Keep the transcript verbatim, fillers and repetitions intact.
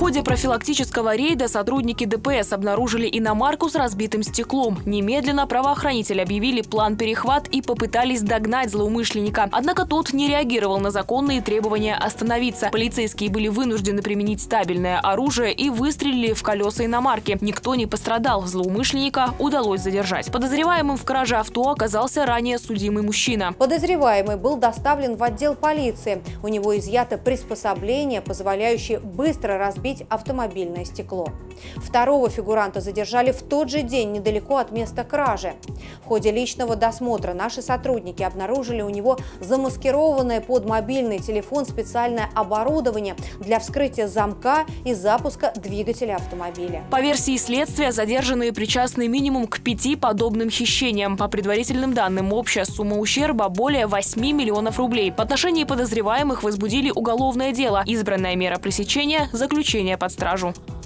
ходе профилактического рейда сотрудники ДПС обнаружили иномарку с разбитым стеклом. Немедленно правоохранители объявили план перехват и попытались догнать злоумышленника. Однако тот не реагировал на законные требования остановиться. Полицейские были вынуждены применить стабильное оружие и выстрелили в колеса иномарки. Никто не пострадал. Злоумышленника удалось задержать. Подозреваемым в краже авто оказался ранее судимый мужчина. Подозреваемый был доставлен в отдел полиции. У него изъято приспособление, позволяющее быстро разбить автомобильное стекло. Второго фигуранта задержали в тот же день недалеко от места кражи. В ходе личного досмотра наши сотрудники обнаружили у него замаскированное под мобильный телефон специальное оборудование для вскрытия замка и запуска двигателя автомобиля. По версии следствия, задержанные причастны минимум к пяти подобным хищениям. По предварительным данным, общая сумма ущерба более восьми миллионов рублей. В отношении подозреваемых возбудили уголовное дело. Избранная мера пресечения – заключение под стражу.